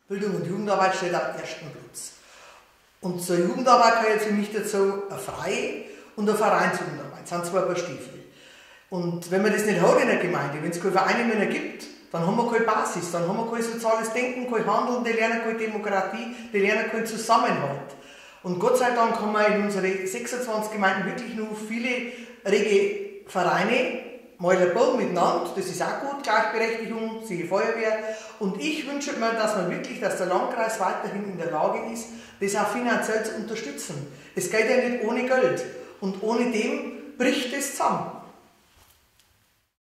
Bildung und Jugendarbeit steht am ersten Platz. Und zur Jugendarbeit gehört für mich dazu eine freie und eine Vereinsjugendarbeit. Das sind zwei Paar Stiefel. Und wenn man das nicht hat in der Gemeinde, wenn es keine Vereine mehr gibt, dann haben wir keine Basis, dann haben wir kein soziales Denken, kein Handeln, die lernen keine Demokratie, die lernen keinen Zusammenhalt. Und Gott sei Dank haben wir in unseren 26 Gemeinden wirklich noch viele rege Vereine, mal ein paar miteinander, das ist auch gut, Gleichberechtigung, siehe Feuerwehr. Und ich wünsche mir, dass der Landkreis weiterhin in der Lage ist, das auch finanziell zu unterstützen. Es geht ja nicht ohne Geld. Und ohne dem bricht es zusammen.